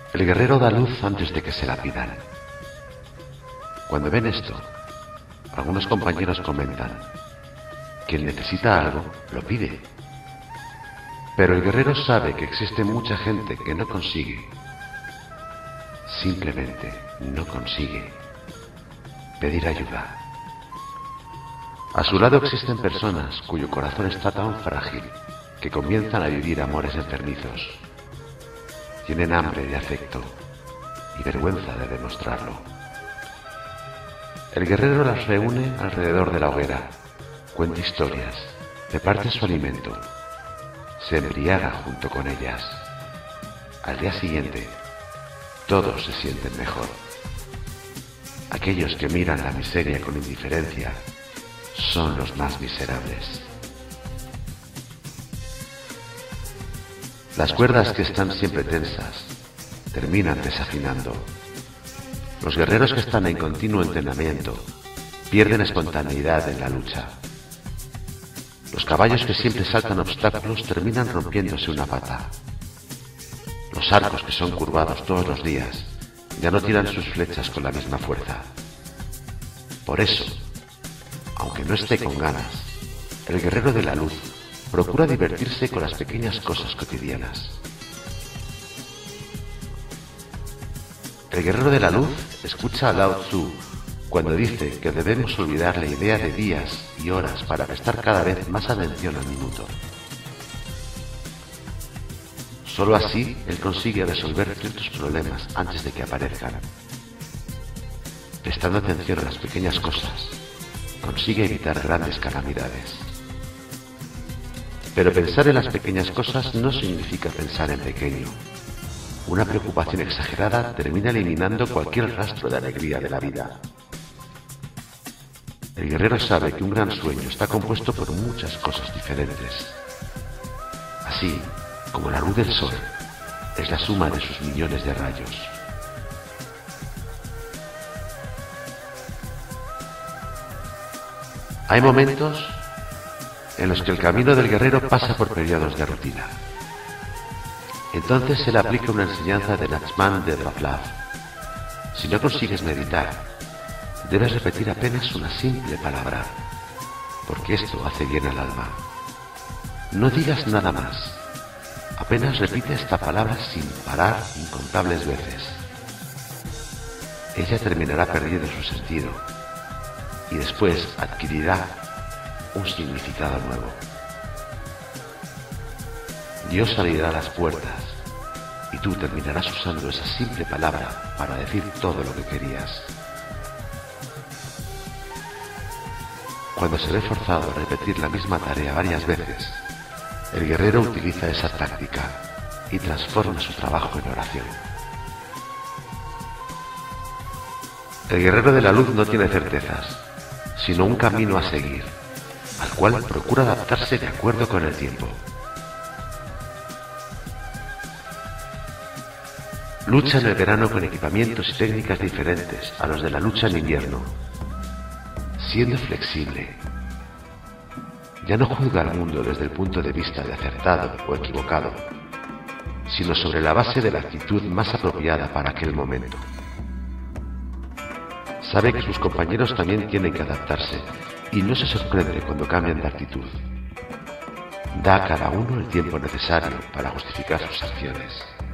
El guerrero da luz antes de que se la pidan. Cuando ven esto, algunos compañeros comentan: quien necesita algo, lo pide. Pero el guerrero sabe que existe mucha gente que no consigue. Simplemente no consigue pedir ayuda. A su lado existen personas cuyo corazón está tan frágil que comienzan a vivir amores enfermizos. Tienen hambre de afecto y vergüenza de demostrarlo. El guerrero las reúne alrededor de la hoguera, cuenta historias, reparte su alimento, se embriaga junto con ellas. Al día siguiente, todos se sienten mejor. Aquellos que miran la miseria con indiferencia son los más miserables. Las cuerdas que están siempre tensas terminan desafinando. Los guerreros que están en continuo entrenamiento pierden espontaneidad en la lucha. Los caballos que siempre saltan obstáculos terminan rompiéndose una pata. Los arcos que son curvados todos los días ya no tiran sus flechas con la misma fuerza. Por eso, aunque no esté con ganas, el guerrero de la luz procura divertirse con las pequeñas cosas cotidianas. El guerrero de la luz escucha a Lao Tzu cuando dice que debemos olvidar la idea de días y horas para prestar cada vez más atención al minuto. Solo así él consigue resolver ciertos problemas antes de que aparezcan. Prestando atención a las pequeñas cosas, consigue evitar grandes calamidades. Pero pensar en las pequeñas cosas no significa pensar en pequeño. Una preocupación exagerada termina eliminando cualquier rastro de alegría de la vida. El guerrero sabe que un gran sueño está compuesto por muchas cosas diferentes. Así como la luz del sol es la suma de sus millones de rayos. Hay momentos en los que el camino del guerrero pasa por periodos de rutina. Entonces se le aplica una enseñanza de Nachman de Dravlav. Si no consigues meditar, debes repetir apenas una simple palabra, porque esto hace bien al alma. No digas nada más, apenas repite esta palabra sin parar incontables veces. Ella terminará perdiendo su sentido y después adquirirá un significado nuevo. Dios abrirá las puertas y tú terminarás usando esa simple palabra para decir todo lo que querías. Cuando se ve forzado a repetir la misma tarea varias veces, el guerrero utiliza esa táctica y transforma su trabajo en oración. El guerrero de la luz no tiene certezas, sino un camino a seguir, al cual procura adaptarse de acuerdo con el tiempo. Lucha en el verano con equipamientos y técnicas diferentes a los de la lucha en invierno, siendo flexible. Ya no juzga al mundo desde el punto de vista de acertado o equivocado, sino sobre la base de la actitud más apropiada para aquel momento. Sabe que sus compañeros también tienen que adaptarse y no se sorprende cuando cambian de actitud. Da a cada uno el tiempo necesario para justificar sus acciones.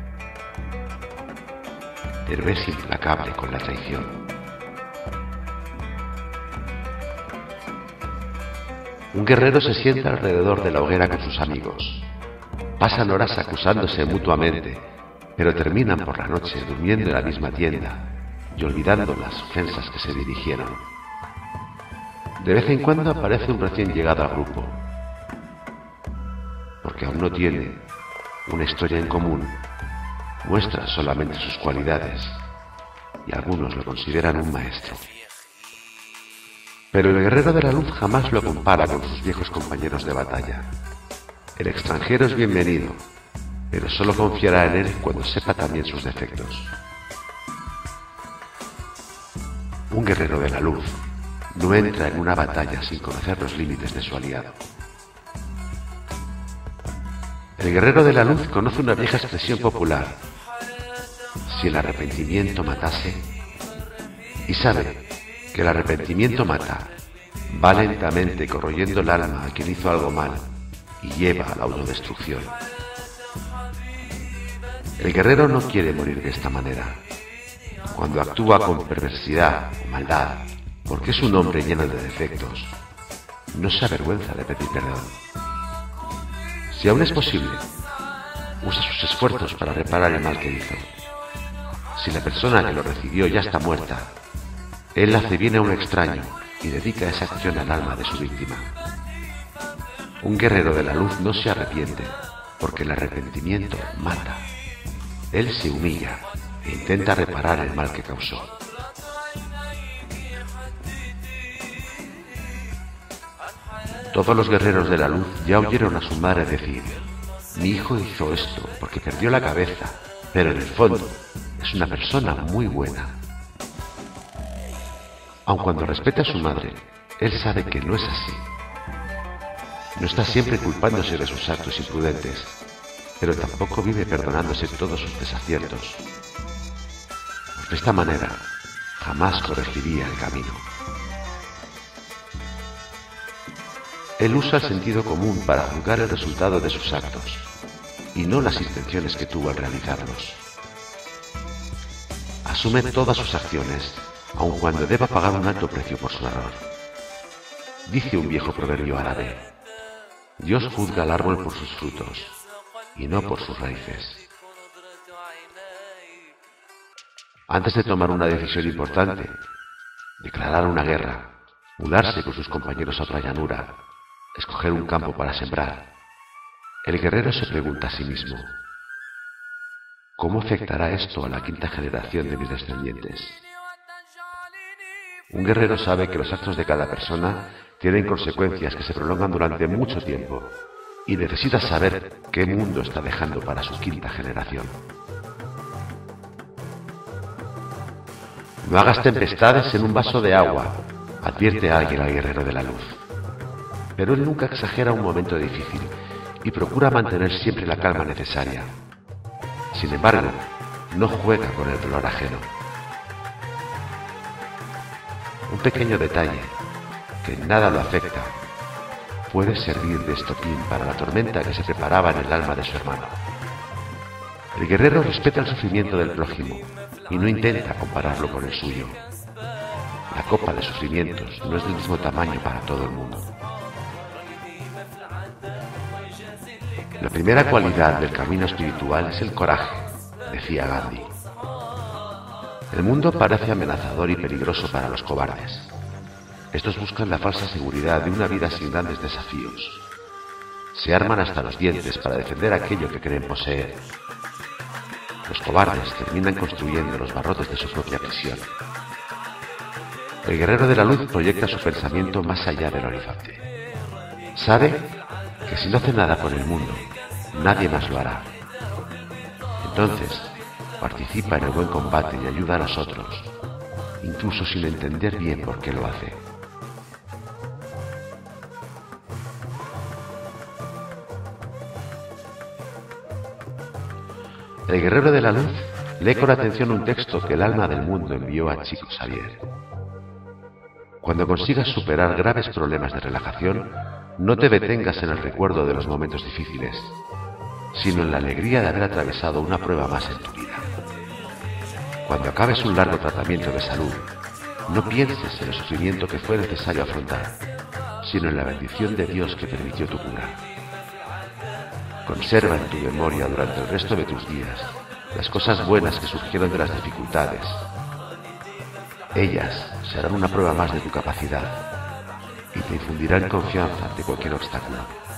Pero es implacable con la traición. Un guerrero se sienta alrededor de la hoguera con sus amigos. Pasan horas acusándose mutuamente, pero terminan por la noche durmiendo en la misma tienda y olvidando las ofensas que se dirigieron. De vez en cuando aparece un recién llegado al grupo, porque aún no tiene una historia en común, muestra solamente sus cualidades y algunos lo consideran un maestro. Pero el guerrero de la luz jamás lo compara con sus viejos compañeros de batalla. El extranjero es bienvenido, pero solo confiará en él cuando sepa también sus defectos. Un guerrero de la luz no entra en una batalla sin conocer los límites de su aliado. El guerrero de la luz conoce una vieja expresión popular: si el arrepentimiento matase, y sabe que el arrepentimiento mata, va lentamente corroyendo el alma a quien hizo algo mal y lleva a la autodestrucción. El guerrero no quiere morir de esta manera. Cuando actúa con perversidad o maldad, porque es un hombre lleno de defectos, no se avergüenza de pedir perdón. Si aún es posible, usa sus esfuerzos para reparar el mal que hizo. Si la persona que lo recibió ya está muerta, él hace bien a un extraño y dedica esa acción al alma de su víctima. Un guerrero de la luz no se arrepiente, porque el arrepentimiento mata. Él se humilla e intenta reparar el mal que causó. Todos los guerreros de la luz ya oyeron a su madre decir: mi hijo hizo esto porque perdió la cabeza, pero en el fondo es una persona muy buena. Aun cuando respeta a su madre, él sabe que no es así. No está siempre culpándose de sus actos imprudentes, pero tampoco vive perdonándose todos sus desaciertos. De esta manera, jamás corregiría el camino. Él usa el sentido común para juzgar el resultado de sus actos, y no las intenciones que tuvo al realizarlos. Asume todas sus acciones, aun cuando deba pagar un alto precio por su error. Dice un viejo proverbio árabe: Dios juzga al árbol por sus frutos, y no por sus raíces. Antes de tomar una decisión importante, declarar una guerra, mudarse con sus compañeros a otra llanura, escoger un campo para sembrar, el guerrero se pregunta a sí mismo: ¿cómo afectará esto a la quinta generación de mis descendientes? Un guerrero sabe que los actos de cada persona tienen consecuencias que se prolongan durante mucho tiempo y necesita saber qué mundo está dejando para su quinta generación. No hagas tempestades en un vaso de agua, advierte alguien al guerrero de la luz. Pero él nunca exagera un momento difícil y procura mantener siempre la calma necesaria. Sin embargo, no juega con el dolor ajeno. Un pequeño detalle, que en nada lo afecta, puede servir de estopín para la tormenta que se preparaba en el alma de su hermano. El guerrero respeta el sufrimiento del prójimo y no intenta compararlo con el suyo. La copa de sufrimientos no es del mismo tamaño para todo el mundo. La primera cualidad del camino espiritual es el coraje, decía Gandhi. El mundo parece amenazador y peligroso para los cobardes. Estos buscan la falsa seguridad de una vida sin grandes desafíos. Se arman hasta los dientes para defender aquello que creen poseer. Los cobardes terminan construyendo los barrotes de su propia prisión. El guerrero de la luz proyecta su pensamiento más allá del horizonte. Sabe que si no hace nada por el mundo, nadie más lo hará. Entonces, participa en el buen combate y ayuda a los otros, incluso sin entender bien por qué lo hace. El guerrero de la luz lee con atención un texto que el alma del mundo envió a Chico Xavier. Cuando consigas superar graves problemas de relajación, no te detengas en el recuerdo de los momentos difíciles, sino en la alegría de haber atravesado una prueba más en tu vida. Cuando acabes un largo tratamiento de salud, no pienses en el sufrimiento que fue necesario afrontar, sino en la bendición de Dios que permitió tu cura. Conserva en tu memoria durante el resto de tus días las cosas buenas que surgieron de las dificultades. Ellas serán una prueba más de tu capacidad y te infundirán confianza ante cualquier obstáculo.